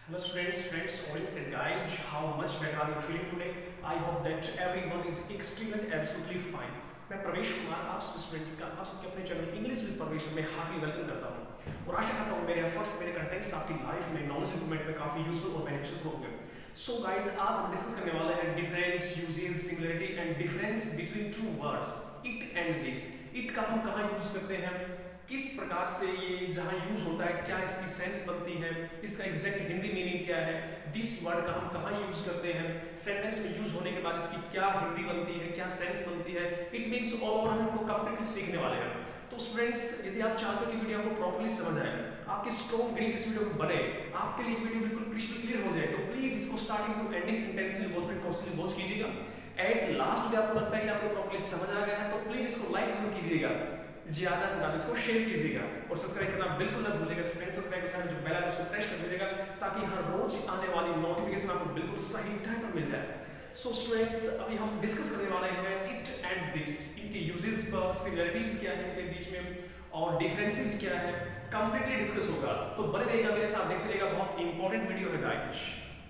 Hello students, audience and guys, how much better are you feeling today? I hope that everyone is extremely and absolutely fine. मैं प्रवेश कुमार आप students का आप सबके अपने channel English with प्रवेश में हार्डली वेलकम करता हूँ और आशा करता हूँ मेरे एफर्ट्स मेरे कंटेंट्स आपकी लाइफ में नॉलेज इंप्रूवमेंट में काफी यूजफुल और बेनिफिशियल होंगे। सो गाइस, आज हम डिस्कस करने वाले हैं difference, uses, similarity and difference between two words it and this. It का हम कहाँ यूज करते हैं, किस प्रकार से ये जहाँ यूज होता है, क्या इसकी सेंस बनती है, इसका एग्जैक्ट हिंदी मीनिंग क्या है, दिस वर्ड का हम कहाँ यूज करते हैं, सेंटेंस में यूज होने के बाद इसकी क्या हिंदी बनती है, क्या सेंस बनती है, इट मीन्स ऑल ओवर हम इनको कंप्लीटली सीखने वाले हैं। तो स्टूडेंट्स, यदि आप चाहते हो कि वीडियो आपको प्रॉपर्ली समझ आए, आपकी स्ट्रॉन्ग ग्रिप इस वीडियो में बने, आपके लिए वीडियो बिल्कुल क्रिस्टल क्लियर हो जाए, तो प्लीज इसको starting to ending intentionally watch में कॉन्स्टेंटली वॉच कीजिएगा। एट लास्ट में आपको लगता है कि आपको प्रॉपर्ली समझ आ गया है तो प्लीज इसको लाइक जरूर कीजिएगा, ज्यादा से ज्यादा इसको शेयर कीजिएगा और सब्सक्राइब करना बिल्कुल ना भूलिएगा। सब्सक्राइब के साथ जो बेल आइकन उसको प्रेस कर दीजिएगा ताकि हर रोज आने वाली नोटिफिकेशन आपको बिल्कुल सही टाइम पर मिल जाए। सो स्टूडेंट्स, अभी हम डिस्कस करने वाले हैं इट एंड दिस, इनके यूजेस पर, सिमिलरिटीज क्या है इनके बीच में और डिफरेंसेस क्या है, कंप्लीटली डिस्कस होगा। तो बने रहिएगा मेरे साथ, देखते रहिएगा, बहुत इंपॉर्टेंट वीडियो है guys.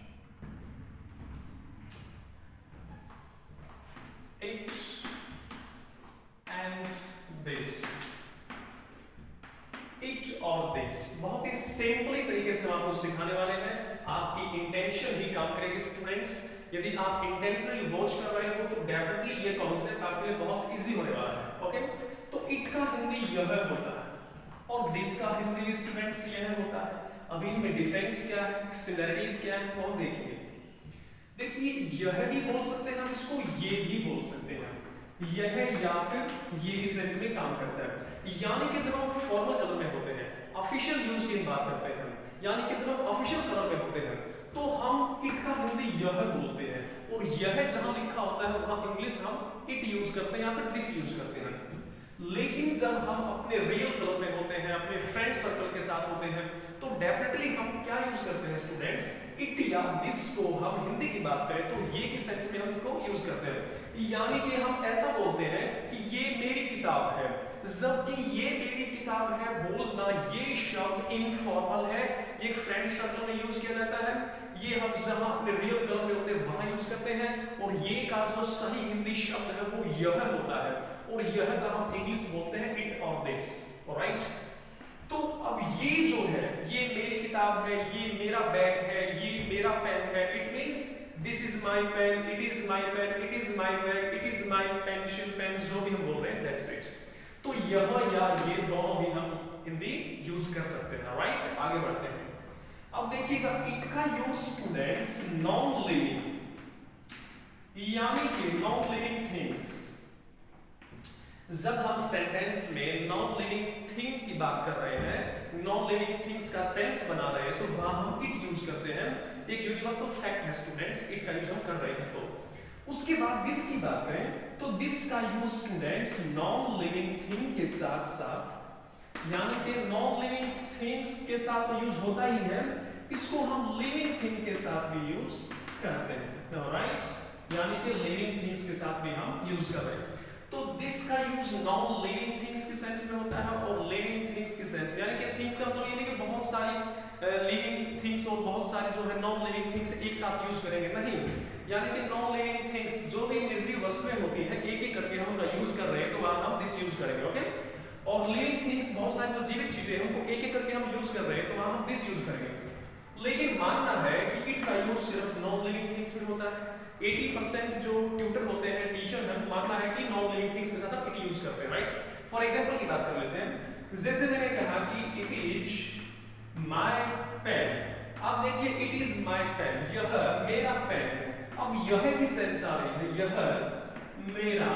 It and this, it और this, बहुत ही सिंपली तरीके से हम आपको सिखाने वाले हैं। आपकी इंटेंशन ही काम करेगी स्टूडेंट्स। यदि आप इंटेंशनली वॉच कर रहे हो तो डेफिनेटली ये कॉन्सेप्ट आपके लिए बहुत इजी होने वाला है। ओके, तो इट का हिंदी यह होता है और दिस का हिंदी भी स्टूडेंट्स यह होता है। अभी इनमें डिफरेंस क्या है, सिमिलरिटीज क्या है और देखेंगे। देखिए, यह भी बोल सकते हैं हम इसको, ये भी बोल सकते हैं, यह या फिर ये भी सेंस में काम करता है। यानी कि जब हम फॉर्मल कलर में होते हैं, ऑफिशियल यूज की बात करते हैं, यानी कि जब हम ऑफिशियल कलर में होते हैं तो हम इट का हिंदी यह बोलते हैं और यह जहां लिखा होता है वहां इंग्लिश हम इट यूज करते हैं या फिर दिस यूज करते हैं। लेकिन जब हम अपने रियल कलर में होते हैं, अपने फ्रेंड सर्कल के साथ होते हैं, तो डेफिनेटली हम क्या यूज करते हैं स्टूडेंट्स, इट या दिस को हम हिंदी की बात करें तो ये की सेंस में हम इसको यूज करते हैं। यानी कि हम ऐसा बोलते हैं कि ये मेरी किताब है, जबकि ये मेरी किताब है बोलना ये शब्द इनफॉर्मल है, ये फ्रेंड सर्कल में यूज किया जाता है, ये हम जहां अपने रियल कलर में होते हैं वहां यूज करते हैं और ये का जो सही हिंदी शब्द है वो यह होता है और यह का हम इंग्लिश बोलते हैं इट और दिस। ऑलराइट, तो अब ये जो है, ये मेरी किताब है, ये मेरा बैग है, ये मेरा पेन है, it means this is my pen, it is my pen, it is my bag, it is my pencil, pen, जो भी हम बोल रहे हैं दैट्स इट। तो यह या ये दोनों भी हम हिंदी यूज कर सकते हैं। राइट, आगे बढ़ते हैं। अब देखिएगा, इट का यूज स्टूडेंट्स नॉन लिविंग, यानी कि नॉन लिविंग थिंग्स, जब हम सेंटेंस में नॉन लिविंग थिंग की बात कर रहे हैं, नॉन लिविंग थिंग्स का सेंस बना रहे हैं, तो वहां हम इट यूज करते हैं। एक यूनिवर्सल फैक्ट है स्टूडेंट्स, इट का यूज हम कर रहे हैं। तो उसके बाद दिस की बात करें तो दिस का use students non living thing के साथ साथ, यानी कि नॉन लिविंग थिंग्स के साथ यूज होता ही है, इसको हम लिविंग थिंग के साथ भी यूज करते हैं। राइट, यानी कि लिविंग थिंग्स के साथ भी हम यूज कर रहे हैं। तो दिस का यूज नॉन लिविंग थिंग्स के सेंस में होता है और लिविंग थिंग्स के सेंस में, यानी कि थिंग्स का मतलब ये नहीं कि बहुत सारी लिविंग थिंग्स और बहुत सारी जो है नॉन लिविंग थिंग्स एक साथ यूज करेंगे, नहीं, यानी कि नॉन लिविंग थिंग्स जो भी निर्जीव वस्तुएं होती हैं एक एक करके हम उनका यूज कर रहे हैं तो वहां हम दिस यूज करेंगे। ओके, और लिविंग थिंग्स बहुत सारी जो जीवित चीजें हैं उनको एक एक करके हम यूज कर रहे हैं तो वहां हम दिस यूज करेंगे। लेकिन मानना है कि इट का यूज सिर्फ नॉन लिविंग थिंग्स में होता है। 80% जो ट्यूटर होते हैं, टीचर हैं, मानना है कि नॉन लिविंग थिंग्स के साथ हम इट यूज करते हैं। राइट, फॉर एग्जांपल की बात कर लेते हैं, जैसे मैंने कहा कि इट इज माय पेन। अब देखिए, इट इज माय पेन, यह मेरा पेन है। अब यह की सेंस आ रही है, यह मेरा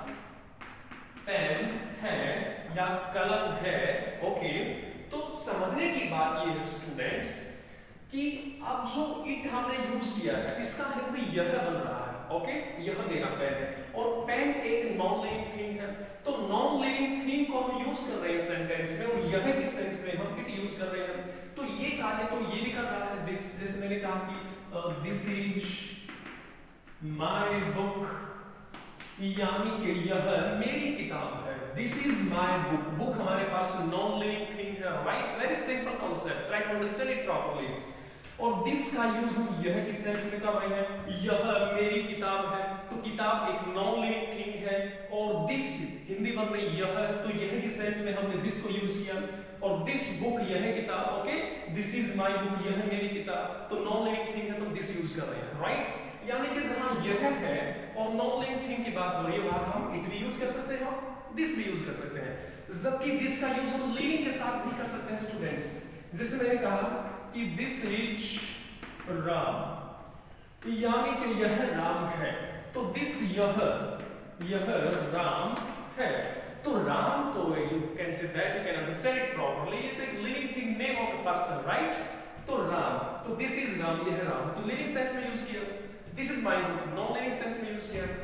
पेन है या कलम है। ओके, तो समझने की बात ये है स्टूडेंट्स कि अब जो इट हमने यूज किया है इसका हिंदी यह बन रहा है। ओके, यह मेरा पेन है और पेन एक नॉन लिविंग थिंग है, तो नॉन लिविंग थिंग को हम यूज कर रहे हैं सेंटेंस में और यह की सेंस में हम इट यूज कर रहे हैं। तो ये कार्य तो ये भी कर रहा है दिस, जैसे मैंने कहा कि दिस इज माय बुक, यानी कि यह मेरी किताब है, this is my book, book हमारे पास नॉन लिविंग थिंग है। Right, very simple concept, try to understand it properly. और दिस का यूज हम यह की सेंस में कर रहे हैं, यह मेरी किताब है, तो किताब एक नॉन लिविंग थिंग है, और दिस हिंदी वर्ड में यह, तो यह की सेंस में हमने दिस को यूज किया, और दिस बुक यह किताब, okay, this is my book, यह मेरी किताब, तो नॉन लिविंग थिंग है तो दिस यूज कर रहे हैं, राइट। यानी कि जहां यह है और नॉन लिविंग थिंग की बात हो रही है वहां हम इट भी यूज कर सकते हैं और दिस भी यूज कर सकते हैं, जबकि दिस का यूज हम लिविंग के साथ भी कर सकते हैं स्टूडेंट्स। जैसे मैंने कहा कि दिस इज राम, यानी कि यह राम है, तो दिस यह राम है, तो राम, तो you can say that, you can understand it properly, ये तो एक living thing, name of a person, right. तो राम, तो दिस इज राम, यह राम, तो लिविंग सेंस में यूज किया, this is my book non living sense में यूज किया,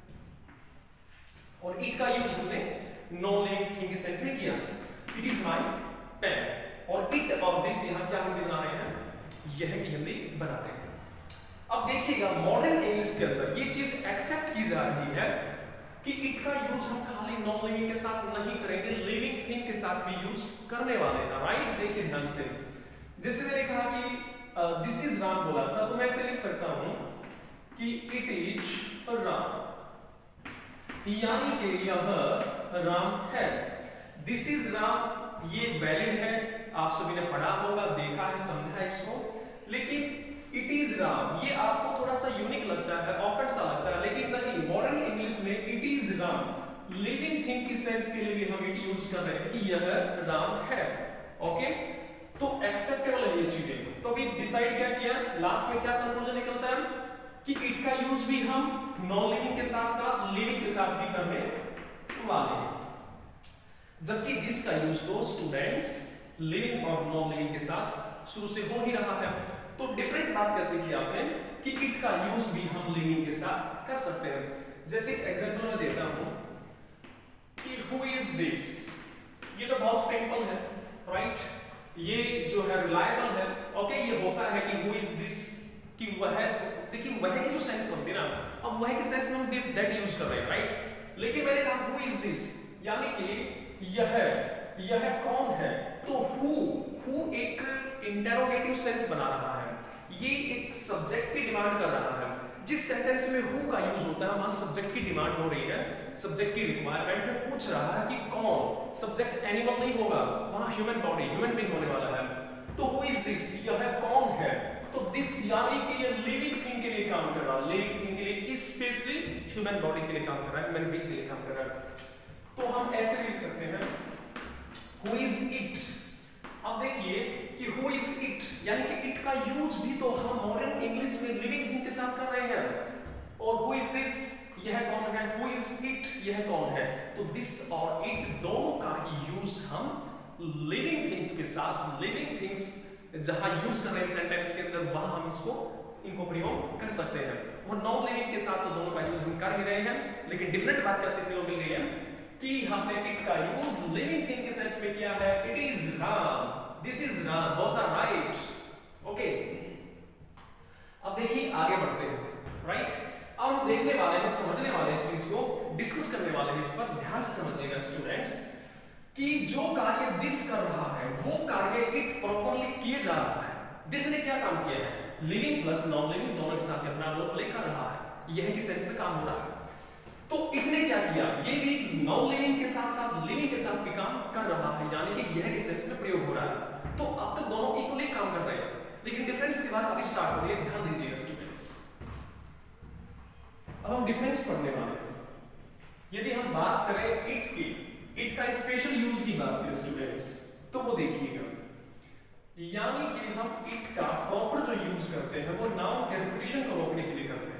और इट का यूज हमने नॉन लिविंग थिंग के सेंस में किया, इट इज माय पेन, और इट और दिस यहां क्या हिंदी बना रहे हैं, यह की हिंदी बना रहे हैं। अब देखिएगा मॉडर्न इंग्लिश के अंदर ये चीज एक्सेप्ट की जा रही है कि इट का यूज हम खाली नॉन लिविंग के साथ नहीं करेंगे, लिविंग थिंग के साथ भी यूज करने वाले हैं, राइट। देखिए ध्यान से, जैसे मैंने कहा कि दिस इज राम बोला था, तो मैं ऐसे लिख सकता हूं कि इट इज राम, यानी कि यह राम है, दिस इज राम, ये वैलिड है, आप सभी ने पढ़ा होगा, देखा है, समझा इसको, लेकिन इट इज राम ये आपको थोड़ा सा यूनिक लगता है, ऑकवर्ड सा लगता है, लेकिन नहीं, मॉडर्न इंग्लिश में it is Ram living thing की सेंस के लिए भी हम इट यूज कर रहे हैं कि यह राम है, ओके, तो एक्सेप्टेबल है ये चीजें। तो अभी डिसाइड क्या किया, लास्ट में क्या कंक्लूजन निकलता है कि इट का यूज भी हम नॉन लिविंग के साथ साथ लिविंग के साथ भी करने वाले हैं, जबकि दिस का यूज तो स्टूडेंट्स लिविंग और नॉन लिविंग के साथ शुरू से हो ही रहा है। तो डिफरेंट बात कैसे की आपने कि इट का यूज भी हम लिविंग के साथ कर सकते हैं। जैसे एग्जांपल मैं देता हूं कि हु इज दिस, ये तो बहुत सिंपल है, राइट, ये जो है रिलायबल है, ओके, ये होता है कि हु इज दिस, कि वह, देखिए वह की जो सेंस बनती है ना, अब वह की सेंस में हम दैट यूज कर रहे हैं, राइट। लेकिन मैंने कहा हु इज दिस, यानी कि यह कौन है, तो हु एक इंटरोगेटिव सेंस बना रहा है, ये एक सब्जेक्ट की डिमांड कर रहा है। जिस सेंटेंस में हु का यूज होता है वहां सब्जेक्ट की डिमांड हो रही है, सब्जेक्ट की रिक्वायरमेंट है, पूछ रहा है कि कौन, सब्जेक्ट एनिमल नहीं होगा, वहां ह्यूमन बॉडी, ह्यूमन बीइंग होने वाला है, तो हु इज दिस, यह कौन है, तो दिस यानी कि ये लिविंग थिंग के लिए काम कर रहा है, लिविंग थिंग के लिए, स्पेशली ह्यूमन बॉडी के लिए काम कर रहा है, ह्यूमन बीइंग के लिए काम कर रहा है। तो हम ऐसे लिख सकते हैं हु इज इट। अब देखिए कि हु इज इट, यानी कि इट का यूज भी तो हम मॉडर्न इंग्लिश में लिविंग थिंग के साथ कर रहे हैं, और हु इज दिस, यह कौन है, हु इज इट, यह कौन है, तो दिस और इट दोनों का ही यूज हम लिविंग थिंग्स के साथ, लिविंग थिंग्स जहां यूज कर रहे हैं सेंटेंस के अंदर, वहां हम इनको प्रयोग कर सकते हैं, और नॉन लिविंग के साथ तो दोनों का यूज हम कर ही रहे हैं। लेकिन डिफरेंट बात क्या सीखने को मिल गई है कि हमने इट का यूज लिविंग थिंग के सेंस में किया है, it is Ram, this is Ram, both are right, okay. अब देखिए आगे बढ़ते हैं, राइट। अब हम देखने वाले हैं, समझने वाले इस चीज को, डिस्कस करने वाले हैं इस पर, ध्यान से समझिएगा स्टूडेंट्स, कि जो कार्य दिस कर रहा है वो कार्य इट प्रॉपर्ली किए जा रहा है। दिस ने क्या काम किया है, लिविंग प्लस नॉन लिविंग दोनों के साथ अपना रोल प्ले कर रहा है, यह की सेंस में काम हो रहा है। तो इट ने क्या किया, ये भी नॉन लिविंग के साथ साथ लिविंग के साथ भी काम कर रहा है, यानी कि यह के सेंस में प्रयोग हो रहा है। तो अब तक दोनों इक्वली काम कर रहे हैं, लेकिन डिफरेंस के बाद अभी स्टार्ट हो रही है, ध्यान दीजिएगा स्टूडेंट्स। अब हम डिफरेंस पढ़ने वाले हैं। यदि हम बात करें इट की, इट का स्पेशल यूज की बात करें स्टूडेंट्स, तो वो देखिएगा, यानी कि हम इट का प्रॉपर जो यूज करते हैं वो नाउन के रिपीटिशन को रोकने के लिए करते हैं।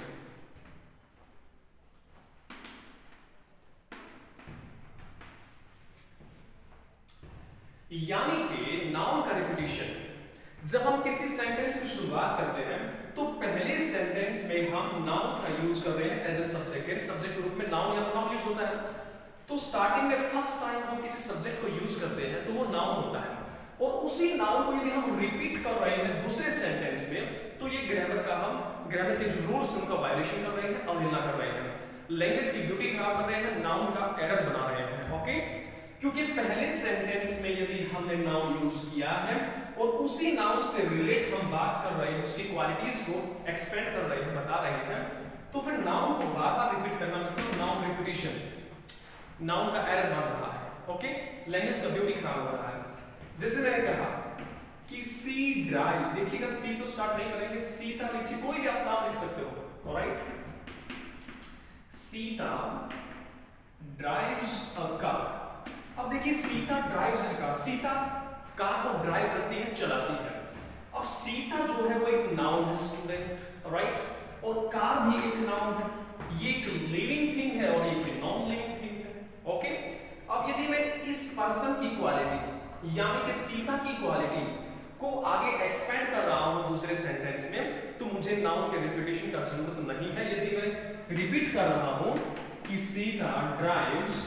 यानी कि नाउन का रिपीटिशन, जब हम किसी सेंटेंस की शुरुआत करते हैं तो पहले सेंटेंस में हम नाउन का यूज कर रहे हैं एज ए सब्जेक्ट, सब्जेक्ट के रूप में नाउन या प्रोनाउन यूज होता है। तो स्टार्टिंग में फर्स्ट टाइम हम किसी सब्जेक्ट को यूज करते हैं तो वो नाउन होता है, और उसी नाउन को यदि हम रिपीट कर रहे हैं दूसरे सेंटेंस में तो ये ग्रामर के जो रूल्स उनका वायलेशन कर रहे हैं, अवहेलना कर रहे हैं, लैंग्वेज की ब्यूटी खराब कर रहे हैं, नाउन का एरर बना रहे हैं, ओके। क्योंकि पहले सेंटेंस में यदि हमने नाउन यूज किया है और उसी नाउन से रिलेट हम बात कर रहे हैं, उसकी क्वालिटीज को एक्सपेंड कर रहे हैं, बता रहे हैं, तो फिर नाउन को बार बार रिपीट करना मतलब नाउन रिपीटिशन, नाउन का एरर बन रहा है। ओके, लैंग्वेज का ब्यूटी खराब हो रहा है। जैसे मैंने कहा कि सी ड्राइव, देखिएगा सी तो स्टार्ट नहीं करेंगे, सीता लिखिए, कोई भी आप नाम लिख सकते हो, alright. Sita drives a car. अब देखिए Sita drives a car, Sita car को ड्राइव करती है, चलाती है। अब सीता जो है वो एक नाउन है स्टूडेंट, राइट, और कार भी एक नाउन है, ये एक लिविंग थिंग है और एक नॉन लिविंग थिंग है। ओके, अब यदि मैं इस पर्सन की क्वालिटी यानी कि सीता की क्वालिटी को आगे एक्सपेंड कर रहा हूं दूसरे सेंटेंस में, तो मुझे नाउन के रिपीटेशन का जरूरत नहीं है। यदि मैं रिपीट कर रहा हूं कि Sita drives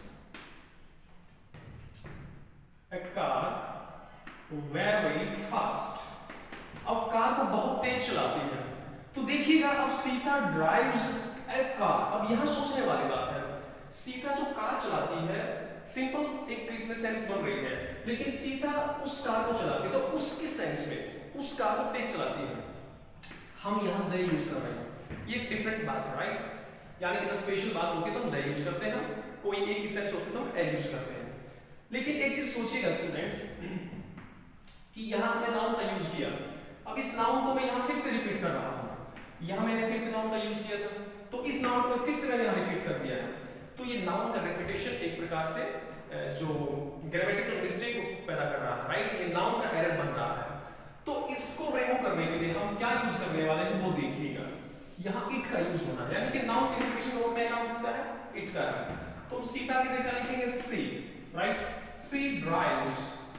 a car very fast, अब कार को बहुत तेज चलाती है, तो देखिएगा अब सीता ड्राइव्स अ कार। अब यहां सोचने वाली बात है, सीता जो कार चलाती है, सिंपल एक इसमें सेंस बन रही है, लेकिन सीता उस कार को चलाती है, तो उसकी सेंस में उस कार को तेज चलाती है। हम यहां दे यूज कर रहे हैं, ये एक डिफरेंट बात है, राइट। यानी कि जब स्पेशल बात होती है तो हम दे यूज करते हैं, कोई एक ही सेंस होती है तो हम ए यूज करते हैं। लेकिन एक चीज सोचिएगा स्टूडेंट्स कि यहां हमने नाउन का यूज किया, अब इस नाउन को मैं यहां फिर से रिपीट कर रहा हूं, यहां मैंने फिर से नाउन का यूज किया था, तो इस नाउन को फिर से मैंने यहां रिपीट कर दिया है, तो ये नाउन का रिपीटेशन एक प्रकार से जो ग्रामेटिकल मिस्टेक पैदा कर रहा है, राइट, ये नाउन का एरर बन रहा है। तो इसको रिमूव करने के लिए हम क्या यूज करने वाले हैं वो देखिएगा, यहां इट का यूज होना है, यानी कि नाउन की रिपीटेशन और नया नाउन किसका है, इट का है। तो सीता की जगह लिखेंगे she, right, she drives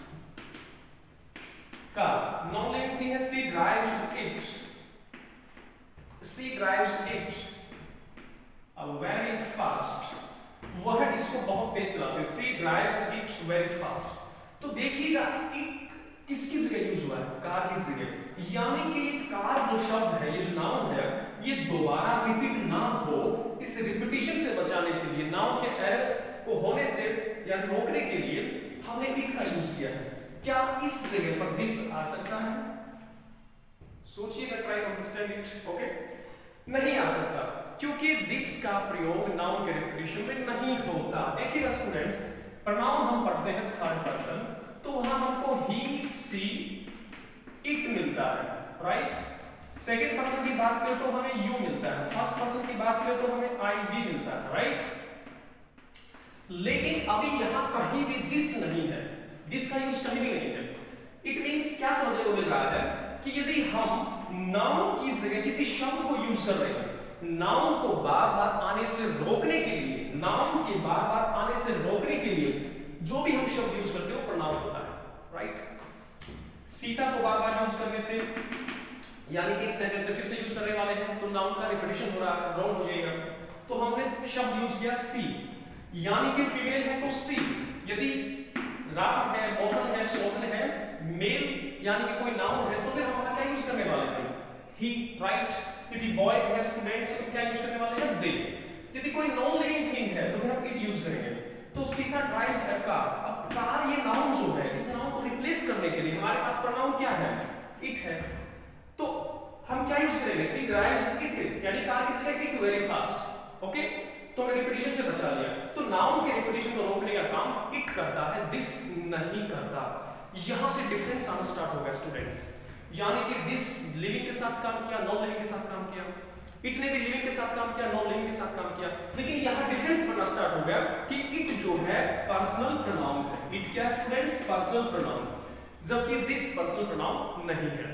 car, non living thing है, she drives it, she drives it very fast, वह इसको बहुत तेज चलाते हैं, she drives it very fast. तो देखिएगा इट किसकी जगह यूज हुआ है, कार की जगह, यानी कि ये कार जो शब्द है, ये जो नाउन है, ये दोबारा रिपीट ना हो, इस रिपीटिशन से बचाने के लिए, नाउन के एरर को होने से या रोकने के लिए हमने इट का यूज किया है। क्या इस जगह पर दिस आ सकता है? सोचिएगा, try to understand it. Okay, नहीं आ सकता, क्योंकि दिस का प्रयोग नाउन के रिपीटिशन में नहीं होता। देखिएगा स्टूडेंट्स, प्रोनाउन हम पढ़ते हैं थर्ड पर्सन, तो वहां हमको ही, सी, इट मिलता है, राइट। सेकंड पर्सन की बात करें तो हमें यू मिलता है, फर्स्ट पर्सन की बात करें तो हमें आई, वी मिलता है, राइट। लेकिन अभी यहां कहीं भी दिस नहीं है, दिस का यूज कहीं भी नहीं है। इट मींस क्या समझने को मिल रहा है कि यदि हम नाउन की जगह किसी शब्द को यूज कर रहे हैं, नाउन को बार बार आने से रोकने के लिए, नाउन के बार बार आने से रोकने के लिए जो भी हम शब्द यूज करते हैं वो प्रोनाउन होता है, राइट। सीता को बार बार यूज करने से, यानी कि एक सेंटेंस से फिर से यूज करने वाले हैं, तो नाउन का रिपीटिशन हो रहा है, रॉन्ग हो जाएगा। तो हमने शब्द यूज किया सी, यानी कि फीमेल है तो सी, यदि राम है, मोहन है, सोहन है, मेल यानी कि कोई नाउन है, तो फिर हम क्या यूज करने वाले हैं, ही, राइट। यदि बॉयज है, स्टूडेंट्स, तो क्या यूज करने वाले हैं, दे। यदि कोई नॉन लिविंग थिंग है तो फिर हम इट यूज करेंगे। तो सीता ड्राइव्स अ कार, अब कार ये नाउन जो है, इस नाउन को रिप्लेस करने के लिए हमारे पास प्रोनाउन क्या है, इट है, तो हम क्या यूज करेंगे, सी ड्राइव्स इट, यानी कार की जगह इट वेरी फास्ट। ओके, तो हमने रिपीटिशन से बचा लिया। तो नाउन के रिपीटिशन को रोकने का काम इट करता है, दिस नहीं करता। यहां से डिफरेंस आना स्टार्ट हो गया स्टूडेंट्स, यानी कि दिस लिविंग के साथ काम किया, नॉन लिविंग के साथ काम किया, इट ने भी लिविंग के साथ काम किया, नॉन लिविंग के साथ काम किया, लेकिन यहां डिफरेंस बनना स्टार्ट हो गया कि इट जो है पर्सनल प्रोनाउन है। इट क्या है स्टूडेंट्स, पर्सनल प्रोनाउन, जबकि दिस पर्सनल प्रोनाउन नहीं है।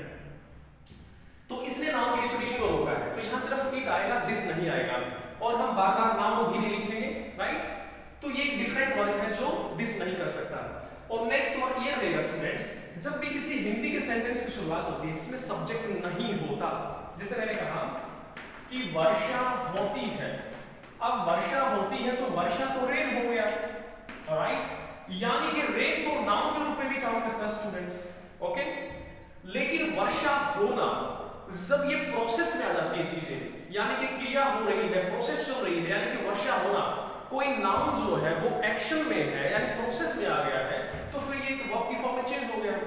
तो इसने नाउन की रिपीटिशन को रोका है, तो यहां सिर्फ इट आएगा, दिस नहीं आएगा, और हम बार बार नाउन भी नहीं लिखेंगे, राइट। तो ये एक डिफरेंट वर्क है जो दिस नहीं कर सकता। और नेक्स्ट वर्क ये रहेगा स्टूडेंट्स, जब भी किसी हिंदी के सेंटेंस की शुरुआत होती है जिसमें सब्जेक्ट नहीं होता, जैसे मैंने कहा कि वर्षा होती है, अब वर्षा होती है तो वर्षा तो रेन हो गया, राइट, यानी कि रेन तो नाउन के रूप में भी काम करता है स्टूडेंट्स। ओके, लेकिन वर्षा होना, जब ये प्रोसेस में आ जाती है चीजें, यानी कि क्रिया हो रही है, प्रोसेस चल रही है, यानी कि वर्षा होना, कोई नाउन जो है वो एक्शन में है, यानी प्रोसेस में आ गया है, तो फिर ये एक वर्ब की फॉर्म में चेंज हो गया।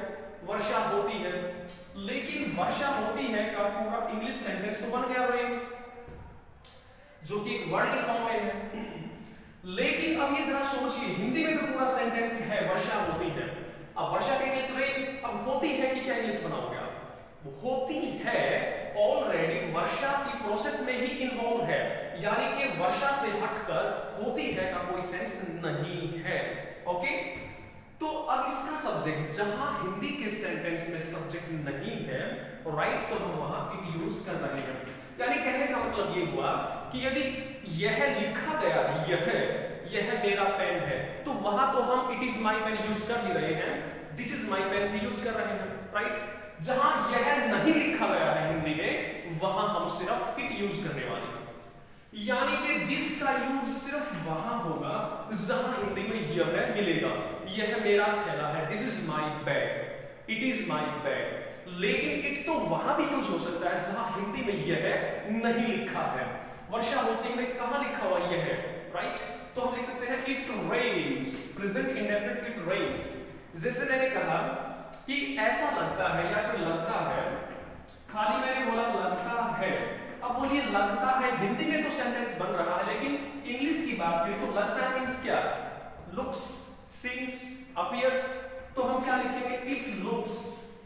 वर्षा होती है, लेकिन वर्षा होती है का पूरा इंग्लिश सेंटेंस तो बन गया रेन, जो कि एक वर्ड के फॉर्म में है। लेकिन अब ये जरा सोचिए, हिंदी में तो पूरा सेंटेंस है वर्षा होती है, अब वर्षा का इंग्लिश रेन, अब होती है कि क्या इंग्लिश बनाओगे आप? होती है ऑलरेडी वर्षा की प्रोसेस में ही इन्वॉल्व है, यानी कि वर्षा से हटकर होती है का कोई सेंस नहीं है। ओके, तो अब इसका सब्जेक्ट, जहां हिंदी के सेंटेंस में सब्जेक्ट नहीं है राइट, तो हम वहां इट यूज कर रहे हैं। यानी कहने का मतलब ये हुआ कि यदि यह लिखा गया है, यह मेरा पेन है, तो वहां तो हम it is my pen use कर ही रहे हैं, दिस इज माई पेन भी यूज कर रहे हैं राइट। जहां यह नहीं लिखा गया है हिंदी में, वहां हम सिर्फ इट यूज करने वाले हैं, यानी कि दिस का यूज सिर्फ वहां होगा जहां हिंदी में यह मिलेगा। यह मेरा थैला है, this is my bag, it is my bag. लेकिन इट तो वहां भी यूज हो सकता है जहां हिंदी में यह नहीं लिखा है। वर्षा होती है कहां लिखा हुआ यह है राइट, तो हम लिख सकते हैं it rains, present indefinite it rains. जैसे मैंने कहा कि ऐसा लगता है या फिर लगता है, खाली मैंने बोला लगता है, अब बोलिए लगता है, हिंदी में तो सेंटेंस बन रहा है, लेकिन इंग्लिश की बात करें तो लगता है मींस क्या? Looks, seems, appears. तो हम क्या लिखेंगे? इट लुक्स,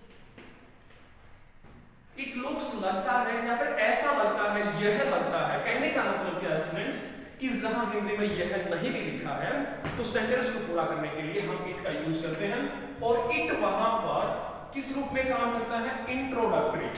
इट लुक्स लगता है, या फिर ऐसा लगता है, यह लगता है। कहने का मतलब क्या है स्टूडेंट्स, कि जहां हिंदी में यह नहीं भी लिखा है, तो सेंटेंस को पूरा करने के लिए हम इट का यूज करते हैं, और इट वहां पर किस रूप में काम करता है? इंट्रोडक्टरी,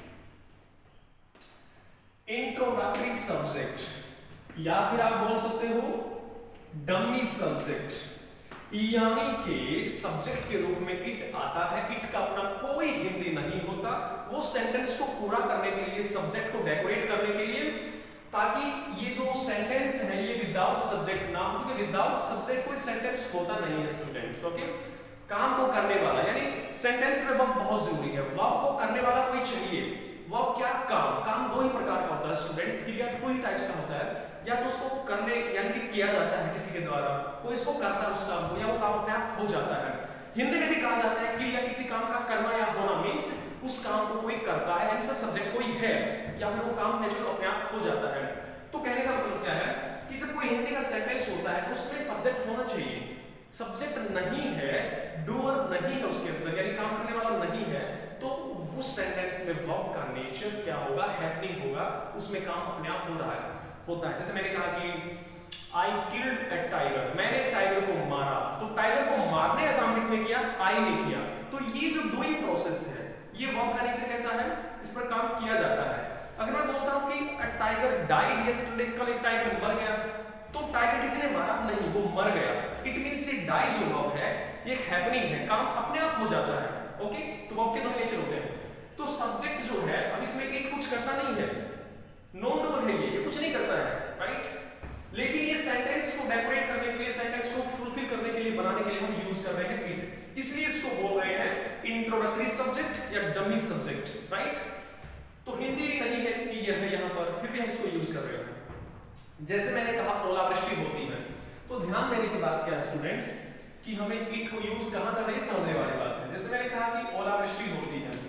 इंट्रोडक्टरी सब्जेक्ट, या फिर आप बोल सकते हो डमी सब्जेक्ट, यानी कि सब्जेक्ट के रूप में इट आता है। इट का अपना कोई हिंदी नहीं होता, वो सेंटेंस को पूरा करने के लिए, सब्जेक्ट को डेकोरेट करने के लिए, ताकि ये जो सेंटेंस है ये विदाउट सब्जेक्ट ना हो, क्योंकि विदाउट सब्जेक्ट कोई सेंटेंस होता नहीं है स्टूडेंट्स। ओके, काम को करने वाला, यानी सेंटेंस में वर्ब बहुत जरूरी है, वर्ब को करने वाला कोई चाहिए। वर्ब क्या? काम। काम दो ही प्रकार का होता है स्टूडेंट्स, क्रिया दो ही टाइप्स का होता है, या तो उसको करने यानी कि किया जाता है किसी के द्वारा, कोई इसको करता है उस काम को, या वो काम अपने आप हो जाता है। हिंदी में भी कहा जाता है क्रिया किसी काम का करना या होना, मींस उस काम को कोई करता है, यानी उसमें सब्जेक्ट कोई है, या फिर वो काम नेचुरल अपने आप हो जाता है। तो कहने का मतलब क्या है कि जब कोई हिंदी का सेंटेंस होता है तो उसमें सब्जेक्ट होना चाहिए। सब्जेक्ट नहीं है, डूअर नहीं है उसके अंदर, यानी काम करने वाला नहीं है, तो उस सेंटेंस में वर्ब का नेचर क्या होगा? हैपनिंग होगा, उसमें काम अपने आप हो रहा है, होता है। जैसे मैंने कहा कि I killed a tiger, मैंने टाइगर को मारा, तो टाइगर को मारने का काम किसने किया? I ने किया। तो ये जो डूइंग प्रोसेस है, ये वर्ब का नेचर कैसा है? इस पर काम किया जाता है। अगर मैं बोलता हूं कि a tiger died yesterday, कल एक टाइगर मर गया, तो टाइगर किसी ने मारा नहीं, वो मर गया। इट मींस ये डाई जो वर्ब है, ये हैपनिंग है, काम अपने आप हो जाता है। ओके, तो वर्ब के दो नेचर होते हैं। तो सब्जेक्ट जो है, अब इसमें इट कुछ करता नहीं है, नॉन डूअर है, ये कुछ नहीं करता है राइट, लेकिन ये सेंटेंस को डेकोरेट करने के लिए, सेंटेंस को फुलफिल करने के लिए, बनाने के लिए हम यूज कर रहे हैं इट, इसलिए इसको बोल रहे हैं इंट्रोडक्टरी सब्जेक्ट या डमी सब्जेक्ट राइट। तो हिंदी भी नहीं है इसकी, यह है यहां पर, फिर भी हम इसको यूज कर रहे हैं। जैसे मैंने कहा ओलावृष्टि होती है, तो ध्यान देने की बात क्या है स्टूडेंट्स, कि हमें इट को यूज कहां कर रहे हैं, समझने वाली बात है। जैसे मैंने कहा कि ओलावृष्टि होती है,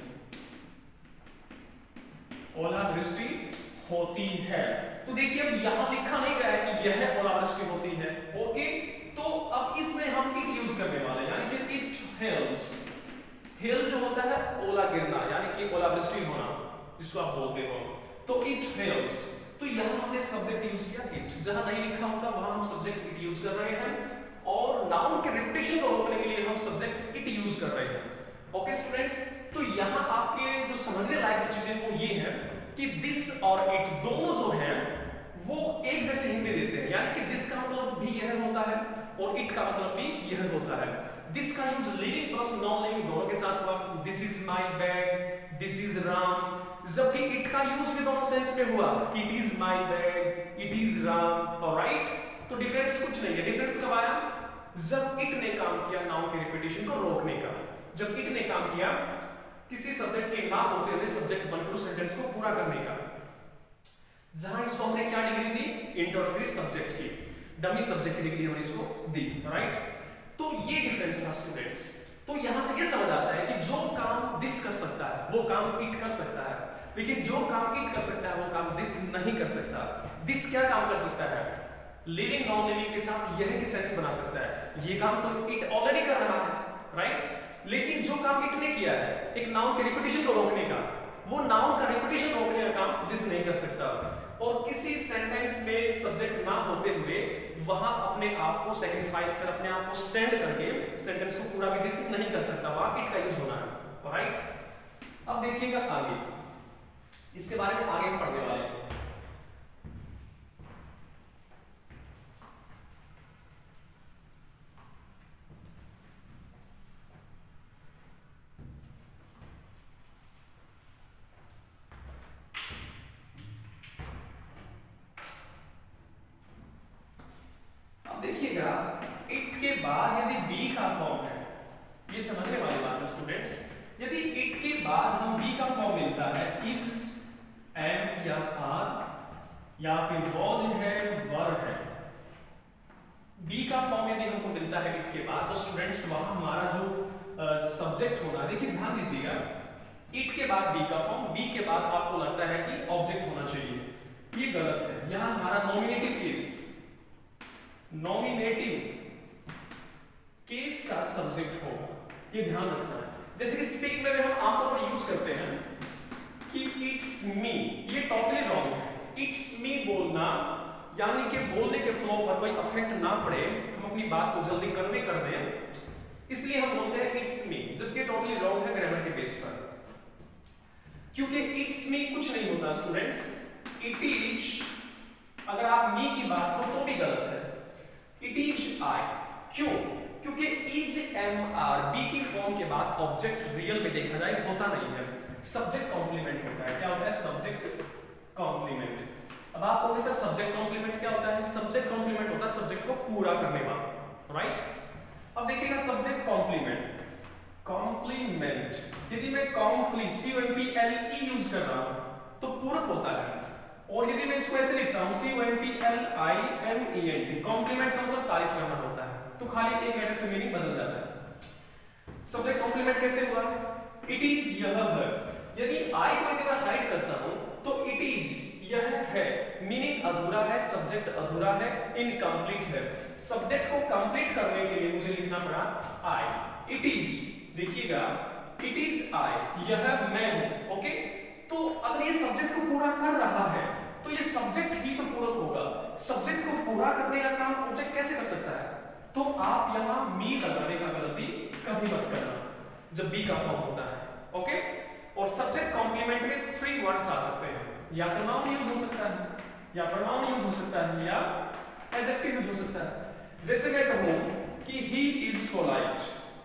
ओलावृष्टि होती है, तो देखिए अब यहां लिखा नहीं गया है कि यह ओलावृष्टि होती है। ओके, तो अब इसमें हम इट यूज करने वाले हैं, यानी कि इट हेल्प्स। हेल जो होता है ओला गिरना, यानी कि ओलावृष्टि होना जिसको आप बोलते हो, तो इट हेल्प्स। तो यहां हमने सब्जेक्ट यूज किया इट, जहां नहीं लिखा होता वहां हम सब्जेक्ट इट यूज कर रहे हैं, और नाउन के रिपीटेशन को रोकने के लिए हम सब्जेक्ट इट यूज कर रहे हैं। ओके स्टूडेंट्स, तो यहां आपके जो समझने लायक चीजें वो ये है कि दिस और इट दोनों जो हैं वो एक जैसे हिंदी देते हैं, यानी कि दिस का मतलब भी यह होता है और इट का मतलब भी यह होता है। दिस का use living plus non living दोनों के साथ हुआ, this is my bag, this is Ram, जबकि इट का यूज भी दोनों सेंस में हुआ कि it is my bag, it is Ram, alright. तो डिफरेंस कुछ नहीं है, डिफरेंस कब आया? जब इट ने काम किया नाउन के रिपीटेशन को रोकने का, जब इट ने काम किया किसी सब्जेक्ट के ना होते हुए सब्जेक्ट बनकर उस सेंटेंस को पूरा करने का। जहां इसको हमने क्या डिग्री दी? इंट्रोडक्टरी सब्जेक्ट की, डमी सब्जेक्ट की डिग्री हमने इसको दी राइट। तो ये डिफरेंस था स्टूडेंट्स। तो तो यहां से ये समझ आता है कि जो काम दिस कर सकता है वो काम इट कर सकता है, लेकिन जो काम इट कर सकता है वो काम दिस नहीं कर सकता। दिस क्या काम कर सकता है? लिविंग नॉन लिविंग के साथ यह की सेंस बना सकता है। ये काम तो इट ऑलरेडी कर रहा है, राइट? लेकिन जो काम इट ने किया है एक नाउन के रिपीटिशन को रोकने का, वो नाउन का रिपीटिशन रोकने का काम दिस नहीं कर सकता। और किसी सेंटेंस में सब्जेक्ट ना होते हुए वहां अपने आप को सैक्रिफाइस कर, अपने आप को स्टैंड करके सेंटेंस को पूरा भी दिस नहीं कर सकता, वहां इट का यूज होना है, राइट? अब देखिएगा आगे, इसके बारे में आगे हम पढ़ने वाले हैं। देखिएगा इट के बाद यदि बी का फॉर्म है, ये समझने वाली बात है स्टूडेंट्स, यदि इट के बाद हम बी का फॉर्म मिलता है इज, एम या आर, या फिर वॉज है, वर है, बी का फॉर्म यदि हमको मिलता है इट के बाद, तो स्टूडेंट्स वहां हमारा जो सब्जेक्ट होना, देखिए ध्यान दीजिएगा, इट के बाद बी का फॉर्म, बी के बाद आपको लगता है कि ऑब्जेक्ट होना चाहिए, ये गलत है। यहां हमारा नॉमिनेटिव केस, नॉमिनेटिव केस का सब्जेक्ट होगा, ये ध्यान रखना है। जैसे कि स्पीक में हम आमतौर पर यूज करते हैं कि इट्स मी, ये टोटली रॉन्ग है। इट्स मी बोलना यानी कि बोलने के फ्लो पर कोई इफेक्ट ना पड़े, हम अपनी बात को जल्दी कन्वे कर दें, इसलिए हम बोलते हैं इट्स मी, जबकि टोटली रॉन्ग है ग्रामर के बेस पर, क्योंकि इट्स मी कुछ नहीं होता स्टूडेंट्स, इट इज, अगर आप मी की बात करो तो भी गलत है, इट इज आई। क्यों? क्योंकि इज एम आर बी की फॉर्म के बाद ऑब्जेक्ट रियल में देखा जाए होता नहीं है, सब्जेक्ट कॉम्प्लीमेंट होता है। क्या होता है? Subject complement. अब आप कहोगे सर सब्जेक्ट कॉम्प्लीमेंट क्या होता है? सब्जेक्ट कॉम्प्लीमेंट होता है सब्जेक्ट को पूरा करने वाला, राइट? अब देखिएगा सब्जेक्ट कॉम्प्लीमेंट, कॉम्प्लीमेंट यदि मैं कॉम्प्ली COMPLE यूज कर रहा हूं तो पूरक होता है, और यदि मैं इसको ऐसे लिखता हूं COMPLIMENT, कॉम्प्लीमेंट का मतलब तारीफ करना होता है, तो खाली एक लेटर से मीनिंग बदल जाता है। सब्जेक्ट कॉम्प्लीमेंट कैसे हुआ? इट इज, यह है। यदि आई को यदि मैं हाइड करता हूं तो इट इज, यह है, मीनिंग अधूरा है, सब्जेक्ट अधूरा है, इनकम्प्लीट है। सब्जेक्ट को कंप्लीट करने के लिए मुझे लिखना पड़ा आई, इट इज, देखिएगा इट इज आई, यह मैं हूं, ओके? तो अगर ये सब्जेक्ट को पूरा कर रहा है तो ये सब्जेक्ट ही तो पूरक होगा, सब्जेक्ट को पूरा करने का काम ऑब्जेक्ट कैसे कर सकता है? तो आप यहां मी लगाने का गलती कभी मत करना जब बी का फॉर्म होता है, ओके? और सब्जेक्ट कॉम्प्लीमेंट में 3 वर्ड्स आ सकते हैं, या तो नाउन यूज हो सकता है, या प्रोनाउन यूज हो सकता है, या एडजेक्टिव यूज हो सकता है। जैसे मैं कहूं कि ही इज पोलाइट,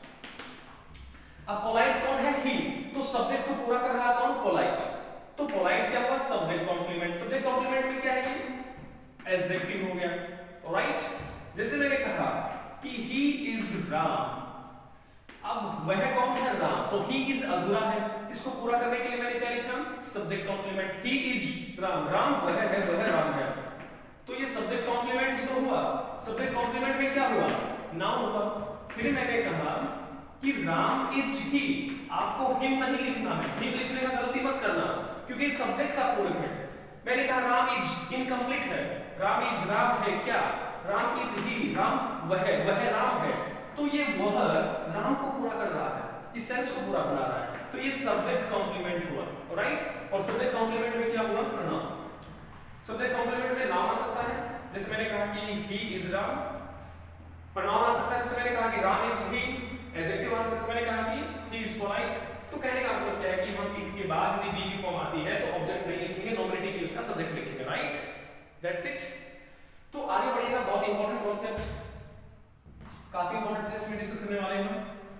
अब पोलाइट कौन है? ही, तो सब्जेक्ट को पूरा कर रहा कौन? पोलाइट, तो पोलाइट क्या हुआ? Subject complement. सब्जेक्ट कॉम्प्लीमेंट में क्या है? ये एडजेक्टिव हो गया, राइट? जैसे मैंने कहा कि ही इज राम, अब वह कौन है? राम, तो ही इज अधूरा है, इसको पूरा करने के लिए मैंने क्या लिखा? Subject complement, he is Ram, Ram वह है, वह राम है, तो ये सब्जेक्ट कॉम्प्लीमेंट ही तो हुआ। सब्जेक्ट कॉम्प्लीमेंट में क्या हुआ? नाउन हुआ। फिर मैंने कहा कि राम इज ही, आपको हिम नहीं लिखना है, हिम लिखने का गलती मत करना क्योंकि सब्जेक्ट का पूरक है। मैंने कहा राम इज, इनकम्प्लीट है, राम इज, राम है क्या? राम इज ही, राम वह राम है, तो ये वह राम को पूरा कर रहा है, इस सेंस को पूरा बना रहा है, तो ये सब्जेक्ट कॉम्प्लीमेंट हुआ, राइट? और सब्जेक्ट कॉम्प्लीमेंट में क्या हुआ? प्रोनाउन। सब्जेक्ट कॉम्प्लीमेंट में नाउन आ सकता है, जैसे मैंने कहा कि ही इज राम, प्रोनाउन आ सकता है जैसे मैंने कहा कि राम इज ही, एडजेक्टिव आ सकता है जैसे मैंने कहा कि ही इज पोलाइट। तो कहने का मतलब क्या है कि हम इट के बाद यदि बी की फॉर्म आती है तो ऑब्जेक्ट नहीं लिखेंगे, नॉमिनेटिव केस का सब्जेक्ट लिखेंगे, राइट? That's it. तो आगे बढ़िएगा, बहुत इंपॉर्टेंट कॉन्सेप्ट, काफी इंपॉर्टेंट चीज में डिस्कस करने वाले हैं।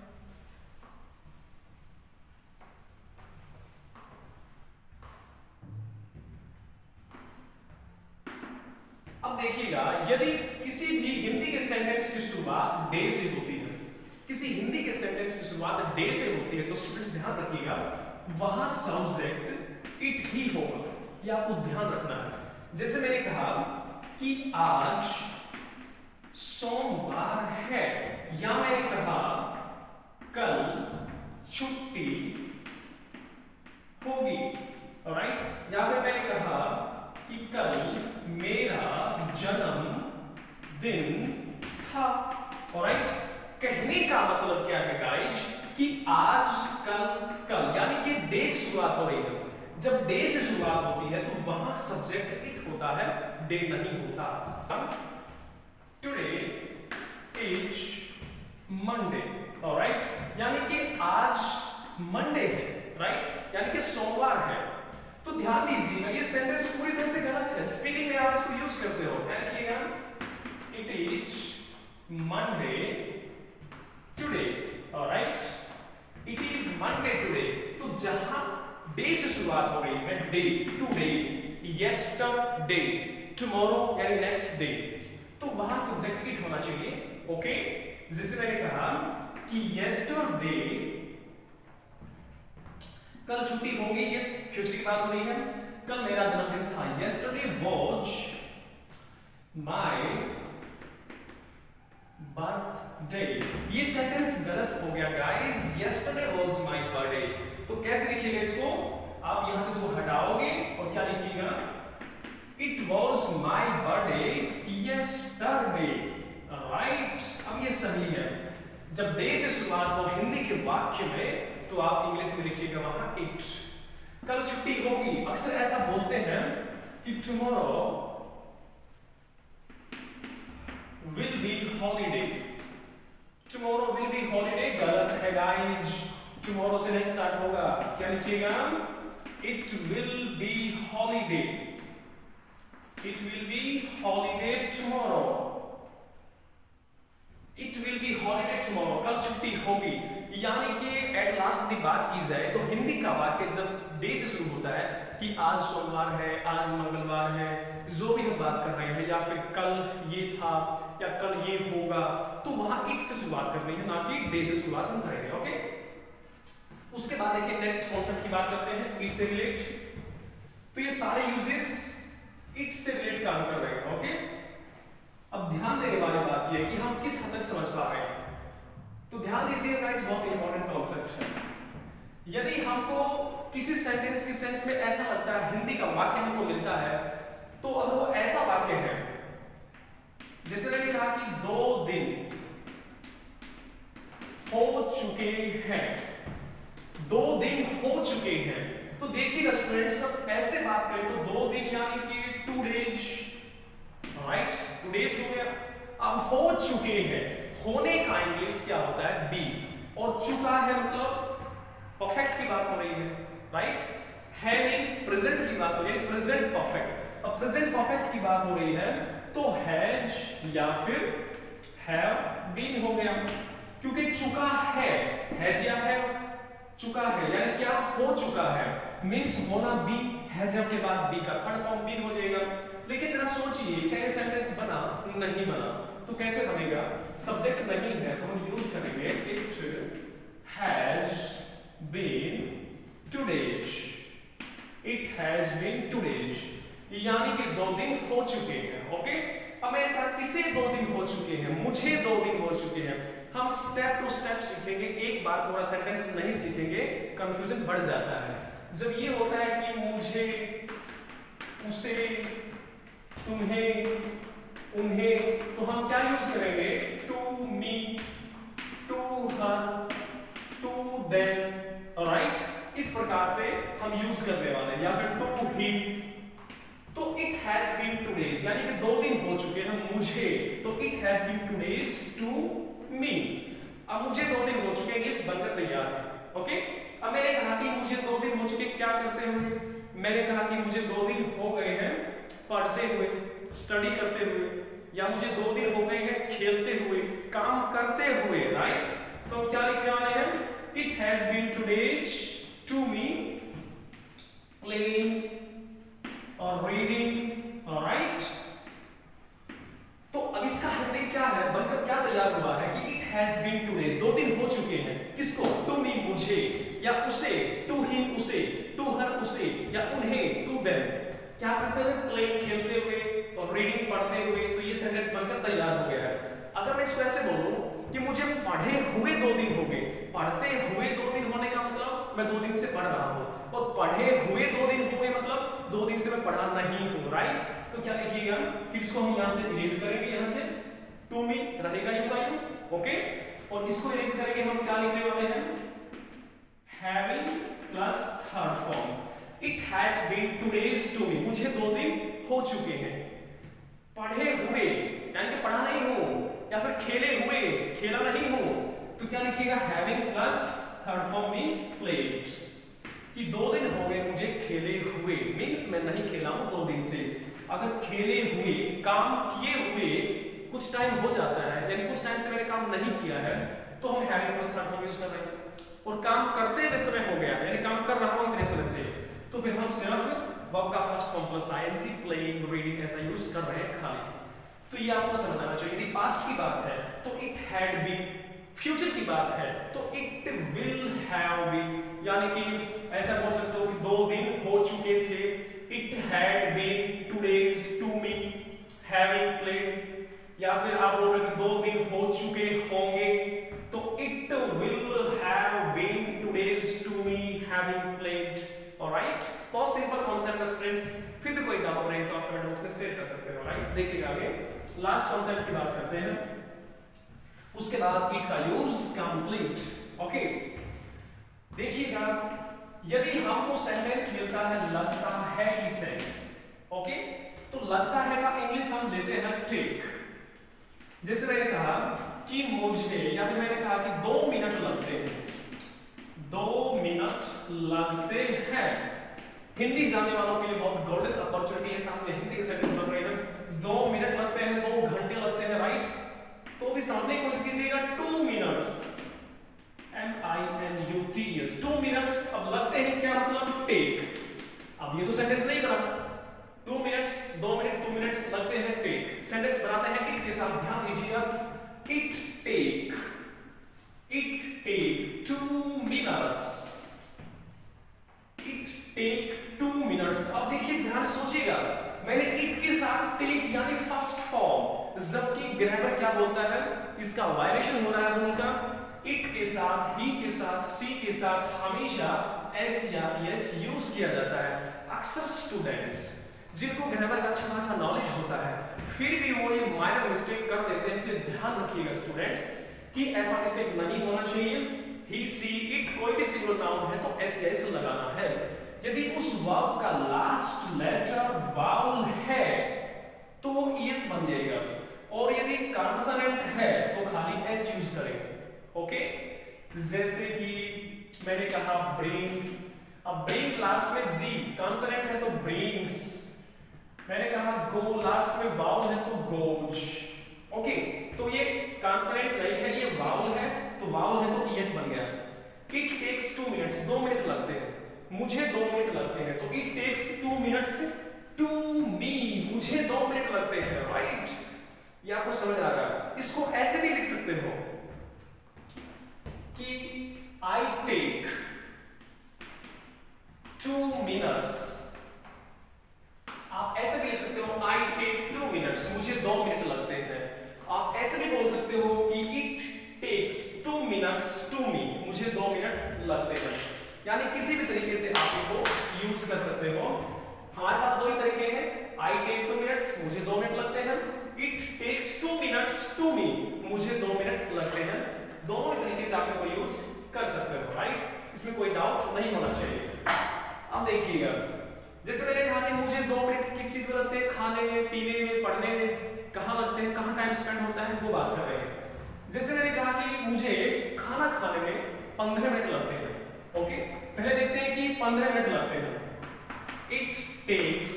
अब देखिएगा, यदि किसी भी हिंदी के सेंटेंस की शुरुआत डे से होती है, किसी हिंदी के सेंटेंस की शुरुआत डे से होती है, तो स्टूडेंट्स ध्यान रखिएगा वहां सब्जेक्ट इट ही होगा, ये आपको ध्यान रखना है। जैसे मैंने कहा कि आज सोमवार है, या मैंने कहा कल छुट्टी होगी, राइट। या फिर मैंने कहा कि कल मेरा जन्मदिन था, राइट। कहने का मतलब क्या है गाइज कि आज कल कल यानी कि डे से शुरुआत हो रही है। जब डे से शुरुआत होती है तो वहां सब्जेक्ट इट होता है, डे नहीं होता। टुडे इज मंडे, राइट, यानी कि आज मंडे है, राइट, यानी कि सोमवार है। तो ध्यान दीजिएगा ये सेंटेंस पूरी तरह से गलत है। स्पीकिंग में आप इसको यूज करते हो, क्या लिखिएगा, it is Monday today, right, it is Monday today. तो जहां डे से शुरुआत हो रही है, डे, टुडे, यस्टरडे, टुमारो यानी नेक्स्ट डे, तो वहां सब्जेक्ट इट होना चाहिए, ओके। जैसे मैंने कहा कि यस्टरडे कल छुट्टी होगी, ये फ्यूचर की बात हो रही है। कल मेरा जन्मदिन था, यस्टरडे वाज माय बर्थडे। ये सेंटेंस गलत हो गया guys, yesterday was my birthday. तो कैसे लिखिएगा इसको, आप यहां से इसको हटाओगे और क्या लिखिएगा, it was my birthday yesterday, right. अब ये सही है। जब डे से शुरुआत हो हिंदी के वाक्य में तो आप इंग्लिश में लिखिएगा वहां इट। कल छुट्टी होगी, अक्सर ऐसा बोलते हैं कि tomorrow will be holiday, tomorrow will be holiday गलत है गाइज। टुमारो से नेक्स्ट स्टार्ट होगा, क्या लिखिएगा, it will be holiday, it will be holiday tomorrow, it will be holiday tomorrow, कल छुट्टी होगी। यानी कि एट लास्ट की बात की जाए तो हिंदी का वाक्य जब डे से शुरू होता है कि आज सोमवार है, आज मंगलवार है, जो भी हम बात कर रहे हैं, या फिर कल ये था या कल ये होगा, तो वहां इट से शुरुआत करनी है, ना कि डे से शुरुआत हम करेंगे, ओके। उसके बाद देखिए नेक्स्ट कॉन्सेप्ट की बात करते हैं, इट से रिलेट। तो ये सारे यूजेस इट से रिलेट काम कर रहे हैं, ओके। अब ध्यान देने वाली बात यह है कि हम किस हद तक समझ पा रहे हैं। तो ध्यान दीजिएगा गाइस, बहुत इंपॉर्टेंट कॉन्सेप्ट है। यदि हमको किसी सेंटेंस के सेंस में ऐसा लगता है, हिंदी का वाक्य हमको मिलता है, तो अगर वो ऐसा वाक्य है जैसे मैंने कहा कि 2 दिन हो चुके हैं, 2 दिन हो चुके हैं, तो देखिएगा स्टूडेंट्स, सब ऐसे बात करें तो 2 दिन यानी कि 2 डेज, राइट, 2 डेज हो गया। अब हो चुके हैं, होने का इंग्लिश क्या होता है, बी, और चुका है मतलब परफेक्ट की बात हो रही है, राइट। है मींस प्रेजेंट की बात हो रही है, प्रेजेंट परफेक्ट। अब प्रेजेंट परफेक्ट की बात हो रही है तो हैज या फिर हैव बीन हो गया, क्योंकि चुका है, हैज या हैव, चुका है यानी क्या, हो चुका है, मींस होना बी, हैज के बाद बी का थर्ड फॉर्म बीन हो जाएगा। लेकिन जरा सोचिए, क्या ये सेंटेंस बना, नहीं बना, तो कैसे बनेगा, सब्जेक्ट नहीं है तो हम यूज करेंगे it has been 2 days, it has been 2 days, यानी कि 2 दिन हो चुके हैं, ओके। अब मैंने कहा किसे 2 दिन हो चुके हैं, मुझे 2 दिन हो चुके हैं। हम स्टेप टू स्टेप सीखेंगे, एक बार पूरा सेंटेंस नहीं सीखेंगे, कंफ्यूजन बढ़ जाता है। जब ये होता है कि मुझे, उसे, तुम्हें, उन्हें, तो हम क्या यूज करेंगे, to me, to her, to them, right. इस प्रकार से हम यूज करने वाले हैं, या फिर टू हिम। तो इट हैज बीन 2 days यानी कि 2 दिन हो चुके हैं मुझे, तो it has been 2 days to me. अब मुझे 2 दिन हो चुके, इंग्लिश बनकर तैयार है, ओके। अब मैंने कहा कि मुझे 2 दिन हो चुके, क्या करते हुए, मैंने कहा कि मुझे 2 दिन हो गए हैं पढ़ते हुए, स्टडी करते हुए, या मुझे 2 दिन हो गए हैं खेलते हुए, काम करते हुए, राइट। तो क्या लिखने वाले हैं, it has been 2 days to me playing or reading, alright। तो अब इसका हिंदी क्या है, बनकर क्या तैयार हुआ है कि इट हैज बीन 2 days, 2 दिन हो चुके हैं, किसको, टू मी मुझे, या उसे, टू हिम उसे, टू हर उसे, या उन्हें, टू देम, क्या करते हुए, प्लेइंग खेलते हुए और रीडिंग पढ़ते हुए। तो ये सेंटेंस बनकर तैयार हो गया है। अगर मैं इसको ऐसे बोलूं कि मुझे पढ़े हुए 2 दिन हो गए, पढ़ते हुए 2 दिन होने का मतलब मैं 2 दिन से पढ़ रहा हूँ, और पढ़े हुए 2 दिन हुए मतलब 2 दिन से मैं पढ़ा नहीं हूँ, राइट। तो क्या लिखिएगा, फिर इसको हम यहाँ से इरेज करेंगे, यहाँ से टू मी रहेगा यू का यू, ओके। और इसको इरेज करेंगे हम, क्या लिखने वाले हैं, having plus third form, it has been two days to me, मुझे 2 दिन हो चुके हैं। पढ़े हुए यानी कि पढ़ा नहीं हूं, या फिर खेले हुए खेला नहीं हूं, तो क्या लिखिएगा, having plus third form means played, कि 2 दिन हो गए मुझे खेले हुए, मींस मैं नहीं खेला हूं 2 दिन से। अगर खेले हुए काम किए हुए कुछ टाइम हो जाता है, यानी कुछ टाइम से मैंने काम नहीं किया है, तो हम having plus third form use कर रहे हैं। और काम करते हुए समय हो गया, यानी काम कर रहा हूं इतने समय से, तो फिर हम सिर्फ वर्ब का first form plus ING, playing, reading ऐसा यूज कर रहे हैं खाली। तो ये आपको समझ आना चाहिए। यदि पास्ट की बात है तो इट हैड बीन, फ्यूचर की बात है तो इट विल हैव बीन, यानी कि ऐसा बोल सकते हो कि 2 दिन हो चुके थे, it had been two days to me having played, या फिर आप बोल रहे कि 2 दिन हो चुके होंगे, तो it will have been two days to me having played, alright. बहुत सिंपल कॉन्सेप्ट है स्टूडेंट्स, फिर भी कोई डाउट रहे तो आप कमेंट बॉक्स में शेयर कर सकते हो, राइट। देखिएगा आगे लास्ट कॉन्सेप्ट की बात करते हैं, उसके बाद इट का यूज कंप्लीट, ओके। देखिएगा, यदि हमको सेंटेंस मिलता है लगता है की सेंस, ओके, तो लगता है का इंग्लिश हम लेते हैं टेक। जैसे मैंने कहा कि मुझे, या फिर मैंने कहा कि 2 मिनट लगते हैं, 2 मिनट लगते हैं। हिंदी जानने वालों के लिए बहुत गोल्डन अपॉर्चुनिटी है, सामने हिंदी के सेंटेंस बन रहे हैं, 2 मिनट लगते हैं, 2 घंटे लगते हैं, राइट। तो भी समझने की कोशिश कीजिएगा, 2 मिनट्स, MINUTS, 2 मिनट्स। अब लगते हैं क्या मतलब, टेक। अब ये तो सेंटेंस नहीं बना, 2 मिनट्स, 2 मिनट, 2 मिनट्स लगते हैं, टेक। सेंटेंस बनाते हैं इट के साथ, ध्यान दीजिएगा, it take 2 minutes, it take 2 minutes. अब देखिए ध्यान सोचिएगा, मैंने इट के साथ टेक यानी फर्स्ट फॉर्म, जबकि ग्रामर क्या बोलता है, इसका वायलेशन हो रहा है रूल का। इट के साथ, ही के साथ, सी के साथ हमेशा एस या एस यूज किया जाता है। अक्सर स्टूडेंट्स जिनको ग्रामर का अच्छा खासा नॉलेज होता है, फिर भी वो ये माइनर मिस्टेक कर देते हैं, इसलिए ध्यान रखिएगा स्टूडेंट्स कि ऐसा मिस्टेक नहीं होना चाहिए। ही, सी, इट कोई भी सिंगुलर नाउन है तो एस या एस लगाना है। यदि उस वर्ब का लास्ट लेटर वाउल है तो वो एस बन जाएगा, और यदि कॉन्सोनेंट है तो खाली एस यूज करेंगे, ओके। जैसे कि मैंने कहा ब्रिंग, अब ब्रिंग लास्ट में जी, कॉन्सोनेंट है तो ब्रिंग्स। मैंने कहा गो, लास्ट में वाउल है तो गोज, ओके। तो ये कॉन्सोनेंट नहीं है, ये वाउल है, तो वाउल है तो एस बन गया। इट टेक्स 2 मिनट्स, 2 मिनट लगते हैं, मुझे 2 मिनट लगते हैं, तो it takes 2 minutes to me, मुझे 2 मिनट लगते हैं, राइट। ये आपको समझ आ रहा है। इसको ऐसे भी लिख सकते हो कि आई टेक 2 मिनट्स, आप ऐसे भी लिख सकते हो आई टेक 2 मिनट्स, मुझे 2 मिनट लगते हैं। आप ऐसे भी बोल सकते हो कि it takes 2 minutes to me, मुझे 2 मिनट लगते हैं। यानी किसी भी तरीके से आप इसको यूज कर सकते हो। हमारे पास 2 ही तरीके हैं, आई टेक 2 मिनट्स, मुझे 2 मिनट लगते हैं, it takes 2 minutes to me, मुझे 2 मिनट लगते हैं। दोनों तरीके से आप इसको यूज कर सकते हो, राइट। इसमें कोई डाउट नहीं होना चाहिए। अब देखिएगा, जैसे मैंने कहा कि मुझे 2 मिनट किस चीज में लगते हैं, खाने में, पीने में, पढ़ने में, कहाँ लगते हैं, कहाँ टाइम स्पेंड होता है, वो बात कर रहे हैं। जैसे मैंने कहा कि मुझे खाना खाने में 15 मिनट लगते हैं, ओके। पहले देखते हैं कि 15 मिनट लगते हैं। It takes